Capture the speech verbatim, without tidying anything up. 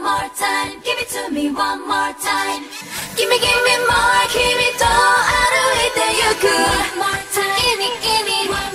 more time give it to me one more time give me give me more 君と歩いてゆく One more time give me give me